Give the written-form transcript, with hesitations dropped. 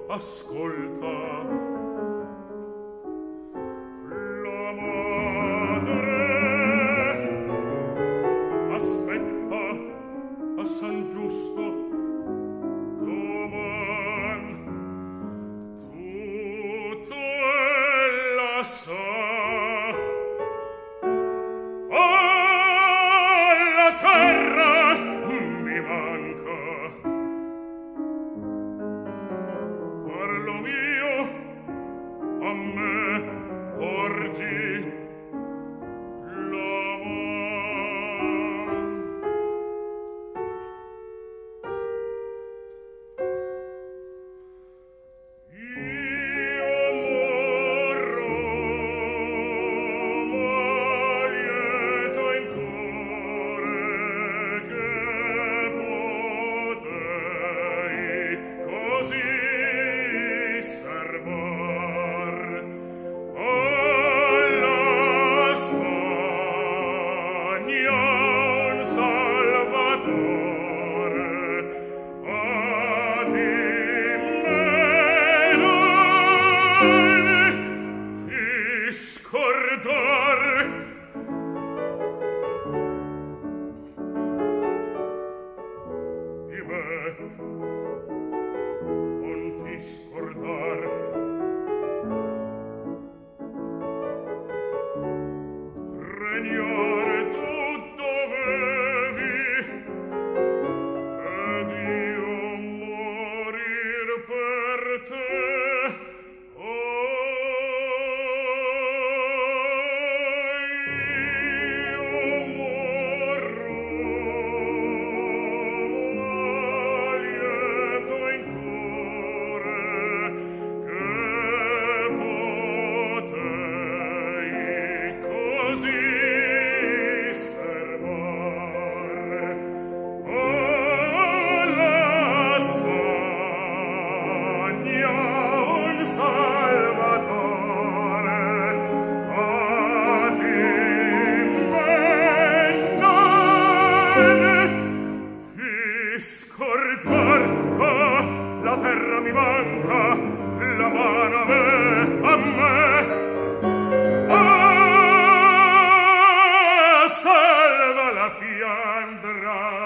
ascolta. La madre aspetta a San Giusto doman. Tutto ella sa. La terra mi manca. Parlo mio, a me porgi la man. Io morro, ma lieto in cuore che potei così servar alla Spagna un salvatore. Di scordar di me non ti scordar. Regnare tu dovevi ed io morir per te. La terra mi manca, la mano a me, salva la Fiandra.